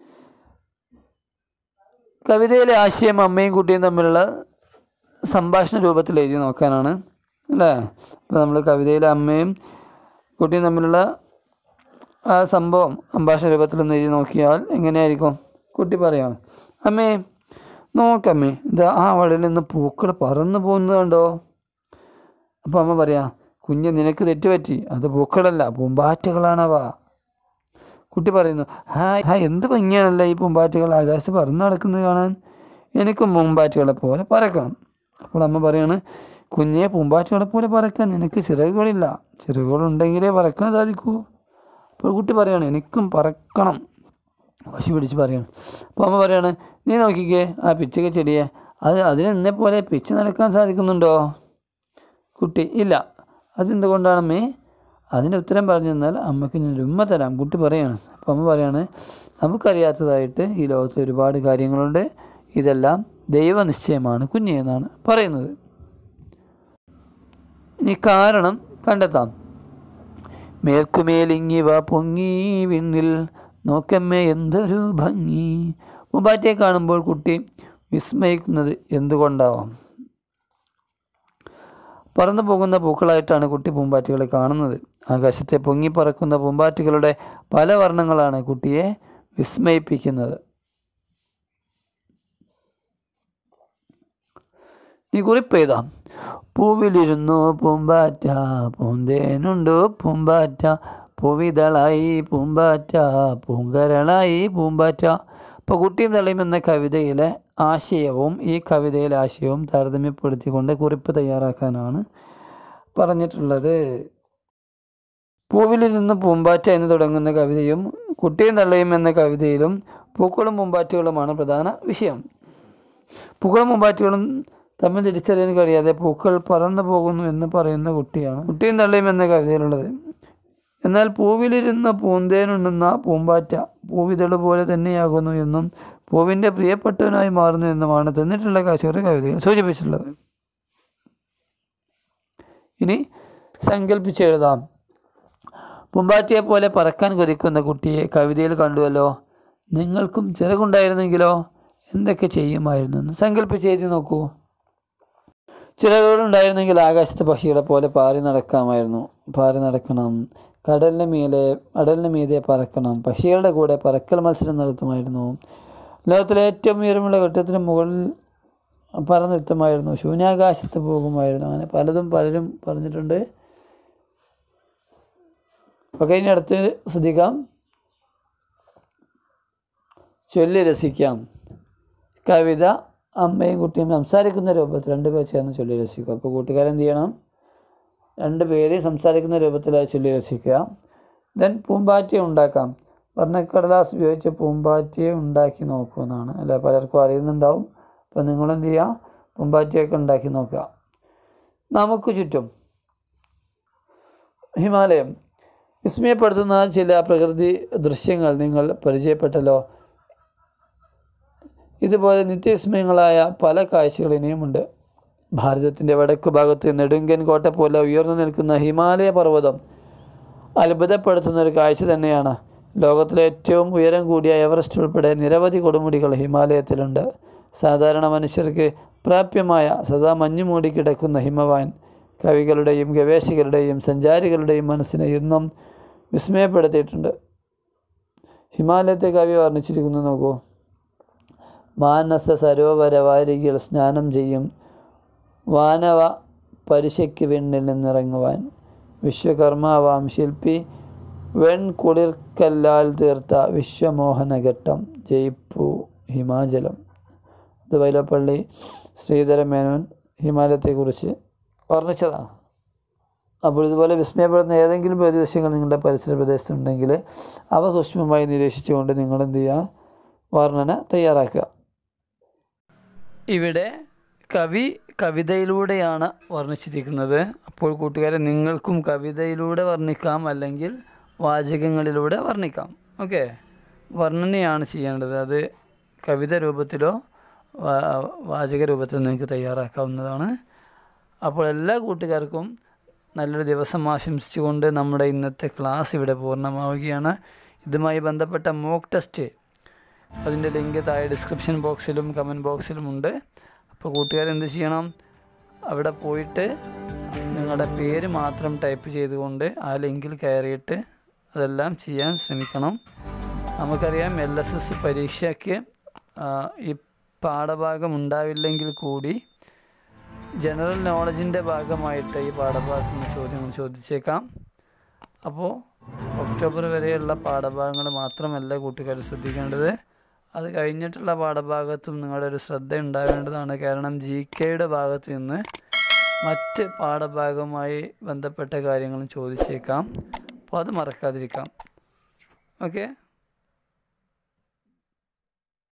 കവിതയിലെ ആശയം അമ്മയും കുട്ടിയും തമ്മിലുള്ള സംഭാഷണ രൂപത്തിൽ എഴുതി നോക്കാനാണ്, അല്ലേ? അപ്പോൾ നമ്മൾ കവിതയിലെ അമ്മയും കുട്ടിയും തമ്മിലുള്ള ആ സംഭവം സംഭാഷണ രൂപത്തിലൊന്ന് എഴുതി നോക്കിയാൽ എങ്ങനെയായിരിക്കും? കുട്ടി പറയാണ്, അമ്മേ നോക്കമ്മേ, ഇതാ ആ വഴിയിൽ നിന്ന് പൂക്കൾ പറന്നു പോകുന്നത് കണ്ടോ? അപ്പോൾ അമ്മ പറയാ, കുഞ്ഞ് നിനക്ക് തെറ്റുപറ്റി, അത് പൂക്കളല്ല പൂമ്പാറ്റകളാണവ. കുട്ടി പറയുന്നു, ഹായ് ഹായ് എന്ത് ഭംഗിയാണല്ലോ ഈ പൂമ്പാറ്റകൾ ആകാശത്ത് പറന്ന് നടക്കുന്നത് കാണാൻ, എനിക്കും പൂമ്പാറ്റകളെ പോലെ പറക്കണം. അപ്പോൾ അമ്മ പറയാണ്, കുഞ്ഞെ പൂമ്പാറ്റകളെ പോലെ പറക്കാൻ നിനക്ക് ചിറകുകളില്ല, ചിറകുകളുണ്ടെങ്കിലേ പറക്കാൻ സാധിക്കൂ. അപ്പോൾ കുട്ടി പറയുകയാണ് എനിക്കും പറക്കണം, വാശി പിടിച്ച് പറയാണ്. അപ്പോൾ അമ്മ പറയാണ് നീ നോക്കിക്കേ ആ പിച്ചക ചെടിയെ, അത് അതിന് എന്നെ പോലെ പിച്ച് നടക്കാൻ സാധിക്കുന്നുണ്ടോ? കുട്ടി ഇല്ല. അതെന്തുകൊണ്ടാണ് അമ്മേ? അതിൻ്റെ ഉത്തരം പറഞ്ഞു തന്നാൽ അമ്മയ്ക്ക് ഞാൻ ഉമ്മ തരാം. കുട്ടി പറയാണ്. അപ്പോൾ അമ്മ പറയാണ് നമുക്കറിയാത്തതായിട്ട് ഈ ലോകത്ത് ഒരുപാട് കാര്യങ്ങളുണ്ട്, ഇതെല്ലാം ദൈവനിശ്ചയമാണ് കുഞ്ഞെ എന്നാണ് പറയുന്നത്. ഇനി കാരണം കണ്ടെത്താം. മേൽക്കുമേലിങ്ങിവ പൊങ്ങി വിണ്ണിൽ നോക്കമ്മേ എന്തൊരു ഭംഗി. പൂമ്പാറ്റയെ കാണുമ്പോൾ കുട്ടി വിസ്മയിക്കുന്നത് എന്തുകൊണ്ടാവാം? പറന്നു പോകുന്ന പൂക്കളായിട്ടാണ് കുട്ടി പൂമ്പാറ്റകളെ കാണുന്നത്. ആകാശത്തെ പൊങ്ങിപ്പറക്കുന്ന പൂമ്പാറ്റകളുടെ പല വർണ്ണങ്ങളാണ് കുട്ടിയെ വിസ്മയിപ്പിക്കുന്നത്. ഈ കുറിപ്പ് എഴുതാം. പൂവിലിരുന്നു പൂമ്പാറ്റ, പൂന്തേനുണ്ടോ പൂമ്പാറ്റ, പൂവിതളായി പൂമ്പാറ്റ, പൂങ്കരളായി പൂമ്പാറ്റ. അപ്പോൾ കുട്ടിയും തള്ളിയും എന്ന കവിതയിലെ ആശയവും ഈ കവിതയിലെ ആശയവും താരതമ്യപ്പെടുത്തിക്കൊണ്ട് കുറിപ്പ് തയ്യാറാക്കാനാണ് പറഞ്ഞിട്ടുള്ളത്. പൂവിലിരുന്ന് പൂമ്പാറ്റ എന്ന് തുടങ്ങുന്ന കവിതയും കുട്ടിയും തള്ളിയും എന്ന കവിതയിലും പൂക്കളും പൂമ്പാറ്റകളുമാണ് പ്രധാന വിഷയം. പൂക്കളും പൂമ്പാറ്റകളും തമ്മിൽ തിരിച്ചറിയാൻ കഴിയാതെ പൂക്കൾ പറന്നു പോകുന്നു എന്ന് പറയുന്ന കുട്ടിയാണ് കുട്ടിയും തള്ളിയും എന്ന കവിതയിലുള്ളത്. എന്നാൽ പൂവിലിരുന്ന് പൂന്തേനുണ്ണുന്ന പൂമ്പാറ്റ പൂവിതള് പോലെ തന്നെയാകുന്നു എന്നും പൂവിൻ്റെ പ്രിയപ്പെട്ടവനായി മാറുന്നു എന്നുമാണ് തന്നിട്ടുള്ള കാഴ്ചയുടെ കവിതയിൽ സൂചിപ്പിച്ചിട്ടുള്ളത്. ഇനി സങ്കല്പിച്ചെഴുതാം. പൂമ്പാറ്റയെ പോലെ പറക്കാൻ കൊതിക്കുന്ന കുട്ടിയെ കവിതയിൽ കണ്ടുവല്ലോ. നിങ്ങൾക്കും ചിറകുണ്ടായിരുന്നെങ്കിലോ എന്തൊക്കെ ചെയ്യുമായിരുന്നെന്ന് സങ്കല്പിച്ചെഴുതി നോക്കൂ. ചിറകുകളുണ്ടായിരുന്നെങ്കിൽ ആകാശത്തെ പക്ഷികളെ പോലെ പാറി നടക്കാമായിരുന്നു. പാറി നടക്കണം, കടലിന് മീതെ കടലിന് മീതെ പറക്കണം, പക്ഷികളുടെ കൂടെ പറക്കൽ മത്സരം നടത്തുമായിരുന്നു, ലോകത്തിലെ ഏറ്റവും ഉയരമുള്ള കെട്ടിടത്തിന് മുകളിൽ പറന്നെത്തുമായിരുന്നു, ശൂന്യാകാശത്ത് പോകുമായിരുന്നു. അങ്ങനെ പലതും പലരും പറഞ്ഞിട്ടുണ്ട്. അപ്പോൾ ഇനി അടുത്ത് ശ്രദ്ധിക്കാം. ചൊല്ലി രസിക്കാം. കവിത അമ്മയും കുട്ടിയും സംസാരിക്കുന്ന രൂപത്തിൽ രണ്ടുപേർ ചേർന്ന് ചൊല്ലി രസിക്കുക. അപ്പോൾ കൂട്ടുകാരെന്ത് ചെയ്യണം? രണ്ട് പേര് സംസാരിക്കുന്ന രൂപത്തിലായി ചൊല്ലി രസിക്കുക. ദെൻ പൂമ്പാറ്റയെ ഉണ്ടാക്കാം. വർണ്ണക്കടലാസ് ഉപയോഗിച്ച് പൂമ്പാറ്റയെ ഉണ്ടാക്കി നോക്കുമെന്നാണ് അല്ലെ, പലർക്കും അറിയുന്നുണ്ടാവും. അപ്പോൾ നിങ്ങളെന്ത് ചെയ്യുക? പൂമ്പാറ്റയൊക്കെ ഉണ്ടാക്കി നോക്കുക. നമുക്ക് ചുറ്റും ഹിമാലയം. വിസ്മയപ്പെടുത്തുന്ന ചില പ്രകൃതി ദൃശ്യങ്ങൾ നിങ്ങൾ പരിചയപ്പെട്ടല്ലോ. ഇതുപോലെ നിത്യവിസ്മയങ്ങളായ പല കാഴ്ചകൾ ഇനിയുമുണ്ട്. ഭാരതത്തിൻ്റെ വടക്കു ഭാഗത്ത് നെടുങ്കൻ കോട്ട പോലെ ഉയർന്നു നിൽക്കുന്ന ഹിമാലയ പർവ്വതം അത്ഭുതപ്പെടുത്തുന്ന ഒരു കാഴ്ച തന്നെയാണ്. ലോകത്തിലെ ഏറ്റവും ഉയരം കൂടിയ എവറസ്റ്റ് ഉൾപ്പെടെ നിരവധി കൊടുമുടികൾ ഹിമാലയത്തിലുണ്ട്. സാധാരണ മനുഷ്യർക്ക് പ്രാപ്യമായ സദാ മഞ്ഞു മൂടി കിടക്കുന്ന ഹിമവാൻ കവികളുടെയും ഗവേഷകരുടെയും സഞ്ചാരികളുടെയും മനസ്സിനെ ഇന്നും വിസ്മയപ്പെടുത്തിയിട്ടുണ്ട്. ഹിമാലയത്തെ കവി വർണ്ണിച്ചിരിക്കുന്നു നോക്കൂ. മാനസ സരോവര വാരികിൽ സ്നാനം ചെയ്യും വാനവ പരിശയ്ക്ക് വെണ്ണിൽ നിന്നിറങ്ങുവാൻ, വിശ്വകർമാവാം ശില്പി വെൺകുളിർക്കല്ലാൽ തീർത്ത വിശ്വമോഹനഘട്ടം ജയ്പൂ ഹിമാചലം. ഇത് വൈലോപ്പള്ളി ശ്രീധരമേനോൻ ഹിമാലയത്തെക്കുറിച്ച് വർണ്ണിച്ചതാണ്. അപ്പോൾ ഇതുപോലെ വിസ്മയപ്പെടുന്ന ഏതെങ്കിലും പ്രദേശങ്ങൾ നിങ്ങളുടെ പരിസര പ്രദേശത്തുണ്ടെങ്കിൽ അവ സൂക്ഷ്മമായി നിരീക്ഷിച്ചുകൊണ്ട് നിങ്ങളെന്ത് ചെയ്യുക? വർണ്ണന തയ്യാറാക്കുക. ഇവിടെ കവി കവിതയിലൂടെയാണ് വർണ്ണിച്ചിരിക്കുന്നത്. അപ്പോൾ കൂട്ടുകാരെ നിങ്ങൾക്കും കവിതയിലൂടെ വർണ്ണിക്കാം, അല്ലെങ്കിൽ വാചകങ്ങളിലൂടെ വർണ്ണിക്കാം. ഓക്കെ, വർണ്ണനയാണ് ചെയ്യേണ്ടത്. അത് കവിത രൂപത്തിലോ വാചക രൂപത്തിലോ നിങ്ങൾക്ക് തയ്യാറാക്കാവുന്നതാണ്. അപ്പോൾ എല്ലാ കൂട്ടുകാർക്കും നല്ലൊരു ദിവസം ആശംസിച്ചുകൊണ്ട് നമ്മുടെ ഇന്നത്തെ ക്ലാസ് ഇവിടെ പൂർണ്ണമാവുകയാണ്. ഇതുമായി ബന്ധപ്പെട്ട മോക്ക് ടെസ്റ്റ് അതിൻ്റെ ലിങ്ക് താഴെ ഡിസ്ക്രിപ്ഷൻ ബോക്സിലും കമൻറ്റ് ബോക്സിലും ഉണ്ട്. അപ്പോൾ കൂട്ടുകാരെന്ത് ചെയ്യണം? അവിടെ പോയിട്ട് നിങ്ങളുടെ പേര് മാത്രം ടൈപ്പ് ചെയ്തുകൊണ്ട് ആ ലിങ്കിൽ കയറിയിട്ട് അതെല്ലാം ചെയ്യാൻ ശ്രമിക്കണം. നമുക്കറിയാം എൽ എസ് എസ് പരീക്ഷയ്ക്ക് ഈ പാഠഭാഗം ഉണ്ടാവില്ലെങ്കിൽ കൂടി ജനറൽ നോളജിൻ്റെ ഭാഗമായിട്ട് ഈ പാഠഭാഗത്തിൽ നിന്ന് ചോദ്യങ്ങൾ ചോദിച്ചേക്കാം. അപ്പോൾ ഒക്ടോബർ വരെയുള്ള പാഠഭാഗങ്ങൾ മാത്രമല്ല കൂട്ടുകാർ ശ്രദ്ധിക്കേണ്ടത്, അത് കഴിഞ്ഞിട്ടുള്ള പാഠഭാഗത്തും നിങ്ങളുടെ ഒരു ശ്രദ്ധ ഉണ്ടാവേണ്ടതാണ്. കാരണം ജി കെയുടെ ഭാഗത്ത് നിന്ന് മറ്റ് പാഠഭാഗവുമായി ബന്ധപ്പെട്ട കാര്യങ്ങളും ചോദിച്ചേക്കാം. അപ്പോൾ അത് മറക്കാതിരിക്കാം. ഓക്കെ.